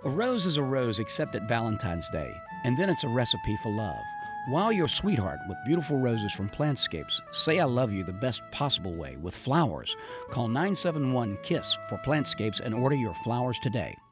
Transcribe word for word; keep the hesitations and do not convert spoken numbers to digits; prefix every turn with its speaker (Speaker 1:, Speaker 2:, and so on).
Speaker 1: A rose is a rose except at Valentine's Day, and then it's a recipe for love. Wow your sweetheart with beautiful roses from Plantscapes. Say I love you the best possible way with flowers. Call nine seven one KISS for Plantscapes and order your flowers today.